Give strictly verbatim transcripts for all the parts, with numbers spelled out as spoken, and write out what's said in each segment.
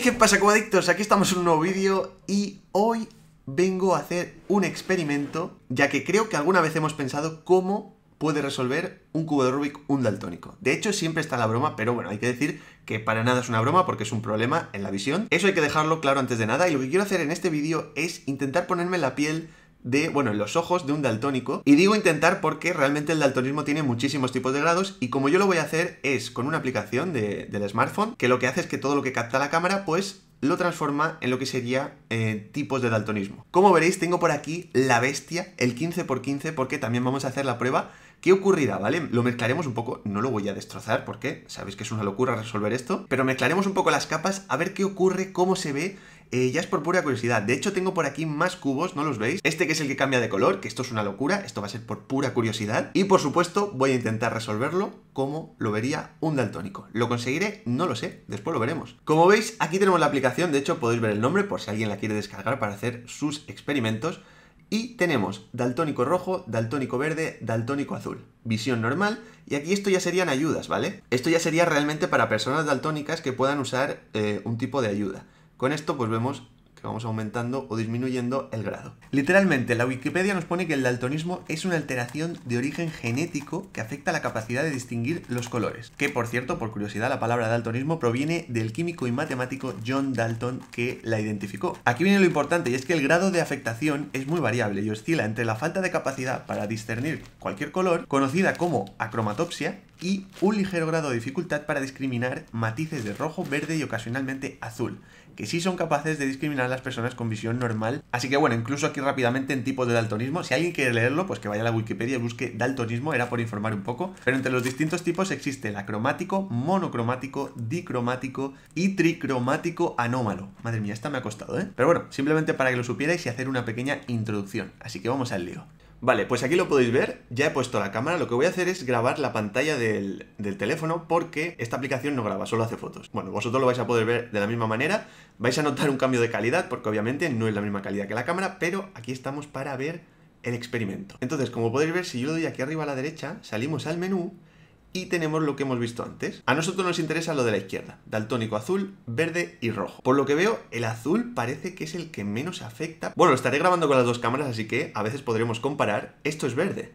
¿Qué pasa, cubadictos? Aquí estamos en un nuevo vídeo y hoy vengo a hacer un experimento, ya que creo que alguna vez hemos pensado cómo puede resolver un cubo de Rubik un daltónico. De hecho, siempre está la broma, pero bueno, hay que decir que para nada es una broma porque es un problema en la visión. Eso hay que dejarlo claro antes de nada, y lo que quiero hacer en este vídeo es intentar ponerme en la piel de, bueno, en los ojos de un daltónico. Y digo intentar porque realmente el daltonismo tiene muchísimos tipos de grados, y como yo lo voy a hacer es con una aplicación de, del smartphone, que lo que hace es que todo lo que capta la cámara, pues lo transforma en lo que sería eh, tipos de daltonismo. Como veréis, tengo por aquí la bestia, el quince por quince, porque también vamos a hacer la prueba. ¿Qué ocurrirá, vale? Lo mezclaremos un poco, no lo voy a destrozar porque sabéis que es una locura resolver esto, pero mezclaremos un poco las capas a ver qué ocurre, cómo se ve. Eh, ya es por pura curiosidad. De hecho, tengo por aquí más cubos, ¿no los veis? Este que es el que cambia de color, que esto es una locura, esto va a ser por pura curiosidad. Y por supuesto, voy a intentar resolverlo como lo vería un daltónico. ¿Lo conseguiré? No lo sé, después lo veremos. Como veis, aquí tenemos la aplicación, de hecho podéis ver el nombre por si alguien la quiere descargar para hacer sus experimentos. Y tenemos daltónico rojo, daltónico verde, daltónico azul, visión normal, y aquí esto ya serían ayudas, ¿vale? Esto ya sería realmente para personas daltónicas que puedan usar eh, un tipo de ayuda. Con esto pues vemos que vamos aumentando o disminuyendo el grado. Literalmente, la Wikipedia nos pone que el daltonismo es una alteración de origen genético que afecta la capacidad de distinguir los colores. Que, por cierto, por curiosidad, la palabra daltonismo proviene del químico y matemático John Dalton, que la identificó. Aquí viene lo importante, y es que el grado de afectación es muy variable y oscila entre la falta de capacidad para discernir cualquier color, conocida como acromatopsia, y un ligero grado de dificultad para discriminar matices de rojo, verde y ocasionalmente azul, que sí son capaces de discriminar a las personas con visión normal. Así que bueno, incluso aquí rápidamente en tipos de daltonismo, si alguien quiere leerlo, pues que vaya a la Wikipedia y busque daltonismo, era por informar un poco. Pero entre los distintos tipos existe el acromático, monocromático, dicromático y tricromático anómalo. Madre mía, esta me ha costado, ¿eh? Pero bueno, simplemente para que lo supierais y hacer una pequeña introducción. Así que vamos al lío. Vale, pues aquí lo podéis ver, ya he puesto la cámara. Lo que voy a hacer es grabar la pantalla del, del teléfono, porque esta aplicación no graba, solo hace fotos. Bueno, vosotros lo vais a poder ver de la misma manera, vais a notar un cambio de calidad, porque obviamente no es la misma calidad que la cámara, pero aquí estamos para ver el experimento. Entonces, como podéis ver, si yo lo doy aquí arriba a la derecha, salimos al menú y tenemos lo que hemos visto antes. A nosotros nos interesa lo de la izquierda, daltónico azul, verde y rojo. Por lo que veo, el azul parece que es el que menos afecta. Bueno, lo estaré grabando con las dos cámaras, así que a veces podremos comparar. Esto es verde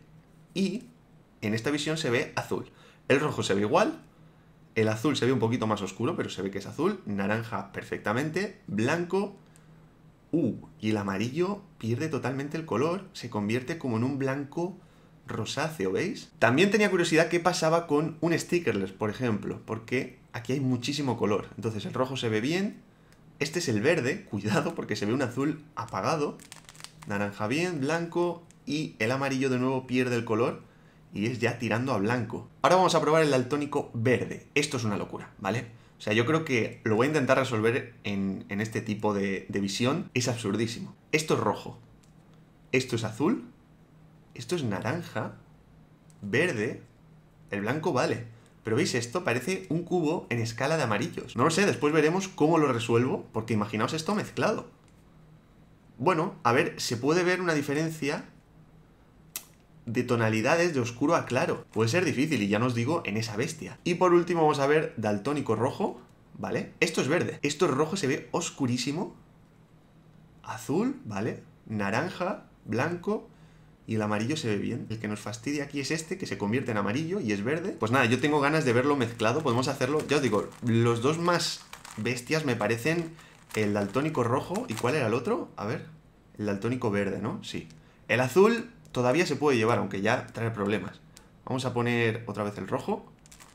y en esta visión se ve azul. El rojo se ve igual, el azul se ve un poquito más oscuro, pero se ve que es azul, naranja perfectamente, blanco. Uh, y el amarillo pierde totalmente el color, se convierte como en un blanco rosáceo, ¿veis? También tenía curiosidad qué pasaba con un stickerless, por ejemplo, porque aquí hay muchísimo color. Entonces el rojo se ve bien, este es el verde, cuidado porque se ve un azul apagado, naranja bien, blanco, y el amarillo de nuevo pierde el color y es ya tirando a blanco. Ahora vamos a probar el daltónico verde. Esto es una locura, ¿vale? O sea, yo creo que lo voy a intentar resolver en, en este tipo de, de visión. Es absurdísimo. Esto es rojo, esto es azul, esto es naranja, verde, el blanco vale. Pero ¿veis esto? Parece un cubo en escala de amarillos. No lo sé, después veremos cómo lo resuelvo, porque imaginaos esto mezclado. Bueno, a ver, se puede ver una diferencia de tonalidades de oscuro a claro. Puede ser difícil, y ya nos digo en esa bestia. Y por último vamos a ver daltónico rojo, ¿vale? Esto es verde, esto es rojo, se ve oscurísimo. Azul, ¿vale? Naranja, blanco. Y el amarillo se ve bien. El que nos fastidia aquí es este, que se convierte en amarillo y es verde. Pues nada, yo tengo ganas de verlo mezclado. Podemos hacerlo, ya os digo, los dos más bestias me parecen el daltónico rojo. ¿Y cuál era el otro? A ver, el daltónico verde, ¿no? Sí. El azul todavía se puede llevar, aunque ya trae problemas. Vamos a poner otra vez el rojo.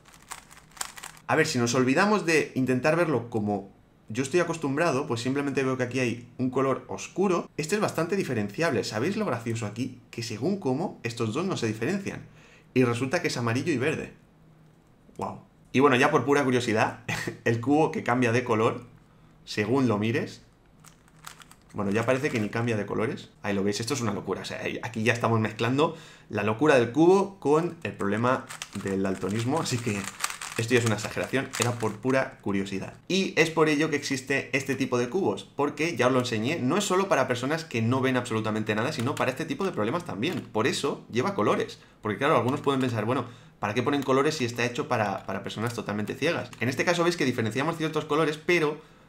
A ver, si nos olvidamos de intentar verlo como yo estoy acostumbrado, pues simplemente veo que aquí hay un color oscuro. Este es bastante diferenciable. ¿Sabéis lo gracioso aquí? Que según cómo, estos dos no se diferencian. Y resulta que es amarillo y verde. ¡Wow! Y bueno, ya por pura curiosidad, el cubo que cambia de color, según lo mires, bueno, ya parece que ni cambia de colores. Ahí lo veis, esto es una locura. O sea, aquí ya estamos mezclando la locura del cubo con el problema del daltonismo, así que esto ya es una exageración, era por pura curiosidad. Y es por ello que existe este tipo de cubos, porque ya os lo enseñé, no es solo para personas que no ven absolutamente nada, sino para este tipo de problemas también. Por eso lleva colores, porque claro, algunos pueden pensar, bueno, ¿para qué ponen colores si está hecho para, para personas totalmente ciegas? En este caso veis que diferenciamos ciertos colores, pero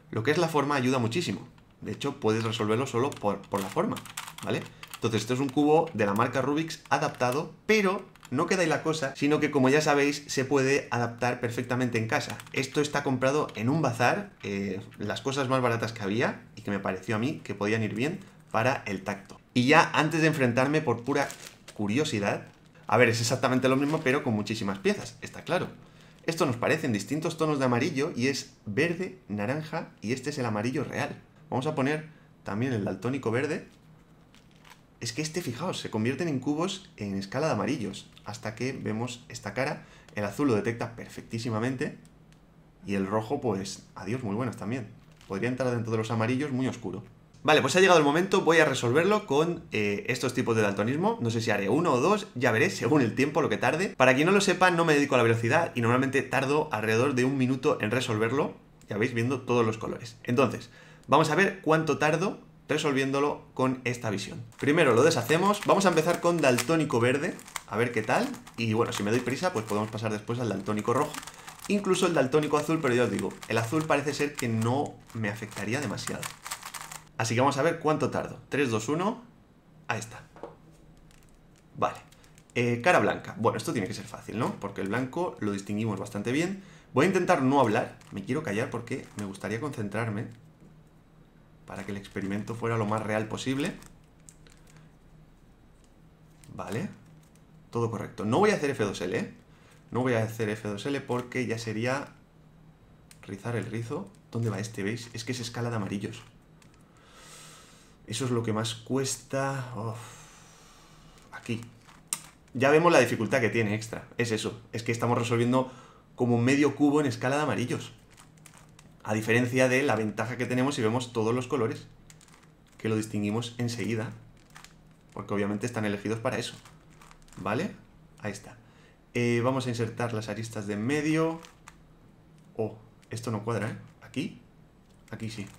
lo que es la forma ayuda muchísimo. De hecho, puedes resolverlo solo por, por la forma, ¿vale? Entonces, esto es un cubo de la marca Rubik's adaptado, pero no queda ahí la cosa, sino que, como ya sabéis, se puede adaptar perfectamente en casa. Esto está comprado en un bazar, eh, las cosas más baratas que había, y que me pareció a mí que podían ir bien para el tacto. Y ya, antes de enfrentarme, por pura curiosidad, a ver, es exactamente lo mismo, pero con muchísimas piezas, está claro. Esto nos parece en distintos tonos de amarillo, y es verde, naranja, y este es el amarillo real. Vamos a poner también el daltónico verde. Es que este, fijaos, se convierten en cubos en escala de amarillos. Hasta que vemos esta cara. El azul lo detecta perfectísimamente. Y el rojo, pues, adiós, muy buenas también. Podría entrar dentro de los amarillos muy oscuro. Vale, pues ha llegado el momento. Voy a resolverlo con eh, estos tipos de daltonismo. No sé si haré uno o dos, ya veré, según el tiempo, lo que tarde. Para quien no lo sepa, no me dedico a la velocidad. Y normalmente tardo alrededor de un minuto en resolverlo. Ya veis, viendo todos los colores. Entonces, vamos a ver cuánto tardo resolviéndolo con esta visión. Primero lo deshacemos, vamos a empezar con daltónico verde, a ver qué tal, y bueno, si me doy prisa, pues podemos pasar después al daltónico rojo, incluso el daltónico azul, pero ya os digo, el azul parece ser que no me afectaría demasiado. Así que vamos a ver cuánto tardo. tres, dos, uno, ahí está. Vale, eh, cara blanca. Bueno, esto tiene que ser fácil, ¿no? Porque el blanco lo distinguimos bastante bien. Voy a intentar no hablar, me quiero callar porque me gustaría concentrarme para que el experimento fuera lo más real posible. Vale. Todo correcto. No voy a hacer F dos L, ¿eh? No voy a hacer F dos L porque ya sería rizar el rizo. ¿Dónde va este? ¿Veis? Es que es escala de amarillos. Eso es lo que más cuesta. Uf. Aquí. Ya vemos la dificultad que tiene extra. Es eso. Es que estamos resolviendo como medio cubo en escala de amarillos. A diferencia de la ventaja que tenemos si vemos todos los colores, que lo distinguimos enseguida, porque obviamente están elegidos para eso. ¿Vale? Ahí está. Eh, vamos a insertar las aristas de en medio. Oh, esto no cuadra, ¿eh? Aquí. Aquí sí.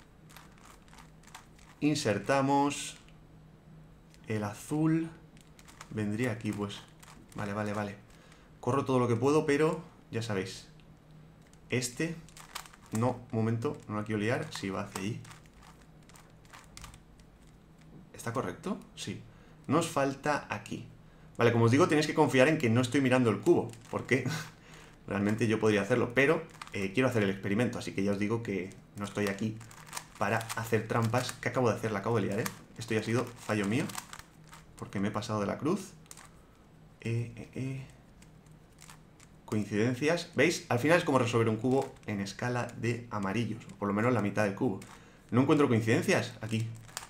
Insertamos el azul. Vendría aquí, pues. Vale, vale, vale. Corro todo lo que puedo, pero ya sabéis. Este... No, un momento, no la quiero liar. Sí, va hacia ahí. ¿Está correcto? Sí. Nos falta aquí. Vale, como os digo, tenéis que confiar en que no estoy mirando el cubo, porque realmente yo podría hacerlo, pero eh, quiero hacer el experimento, así que ya os digo que no estoy aquí para hacer trampas. ¿Qué acabo de hacer? La acabo de liar, ¿eh? Esto ya ha sido fallo mío, porque me he pasado de la cruz. Eh, eh, eh... Coincidencias. ¿Veis? Al final es como resolver un cubo en escala de amarillos, o por lo menos la mitad del cubo. No encuentro coincidencias aquí.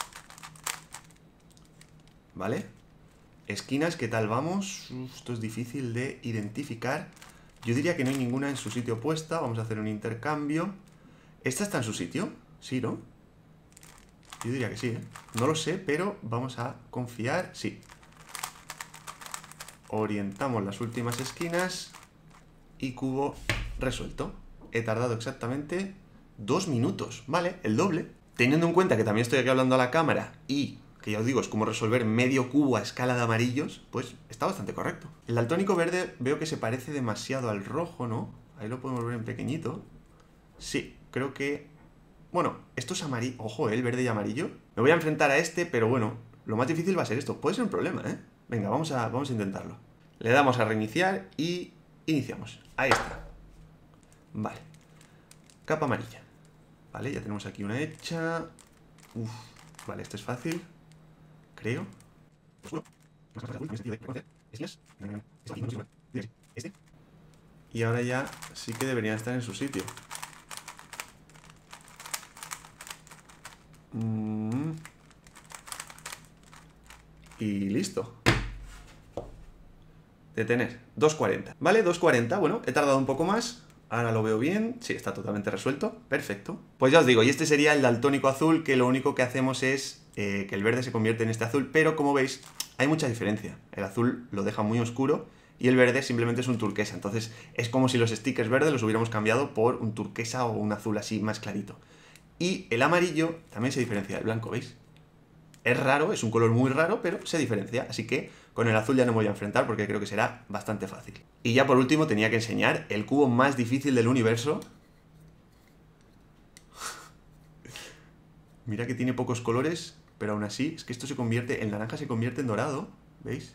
¿Vale? Esquinas, ¿qué tal vamos? Uf, esto es difícil de identificar. Yo diría que no hay ninguna en su sitio puesta. Vamos a hacer un intercambio. ¿Esta está en su sitio? Sí, ¿no? Yo diría que sí, ¿eh? No lo sé, pero vamos a confiar. Sí. Orientamos las últimas esquinas. Y cubo resuelto. He tardado exactamente dos minutos, ¿vale? El doble. Teniendo en cuenta que también estoy aquí hablando a la cámara y que ya os digo, es como resolver medio cubo a escala de amarillos, pues está bastante correcto. El daltónico verde veo que se parece demasiado al rojo, ¿no? Ahí lo podemos ver en pequeñito. Sí, creo que... Bueno, esto es amarillo. Ojo, ¿eh? El verde y amarillo. Me voy a enfrentar a este, pero bueno, lo más difícil va a ser esto. Puede ser un problema, ¿eh? Venga, vamos a, vamos a intentarlo. Le damos a reiniciar y iniciamos. Ahí está. Vale. Capa amarilla. Vale, ya tenemos aquí una hecha. Uf. Vale, esto es fácil. Creo. Y ahora ya sí que deberían estar en su sitio. Mm. Y listo. Detener. dos cuarenta. Vale, dos cuarenta. Bueno, he tardado un poco más. Ahora lo veo bien. Sí, está totalmente resuelto. Perfecto. Pues ya os digo, y este sería el daltónico azul, que lo único que hacemos es eh, que el verde se convierte en este azul, pero como veis, hay mucha diferencia. El azul lo deja muy oscuro y el verde simplemente es un turquesa. Entonces es como si los stickers verdes los hubiéramos cambiado por un turquesa o un azul así más clarito. Y el amarillo también se diferencia del blanco, ¿veis? Es raro, es un color muy raro, pero se diferencia. Así que con el azul ya no me voy a enfrentar porque creo que será bastante fácil. Y ya por último tenía que enseñar el cubo más difícil del universo. Mira que tiene pocos colores, pero aún así, es que esto se convierte, el naranja se convierte en dorado, ¿veis?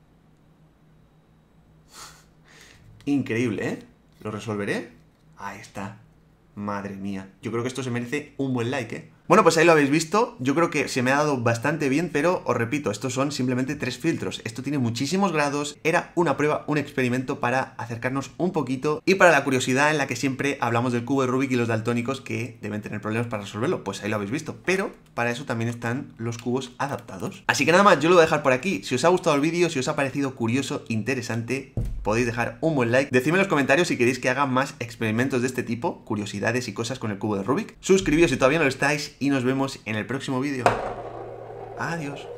Increíble, ¿eh? ¿Lo resolveré? Ahí está. Madre mía. Yo creo que esto se merece un buen like, ¿eh? Bueno, pues ahí lo habéis visto. Yo creo que se me ha dado bastante bien, pero os repito, estos son simplemente tres filtros. Esto tiene muchísimos grados. Era una prueba, un experimento para acercarnos un poquito y para la curiosidad en la que siempre hablamos del cubo de Rubik y los daltónicos que deben tener problemas para resolverlo. Pues ahí lo habéis visto. Pero para eso también están los cubos adaptados. Así que nada más, yo lo voy a dejar por aquí. Si os ha gustado el vídeo, si os ha parecido curioso, interesante, podéis dejar un buen like. Decidme en los comentarios si queréis que haga más experimentos de este tipo, curiosidades y cosas con el cubo de Rubik. Suscribíos si todavía no lo estáis y nos vemos en el próximo vídeo. Adiós.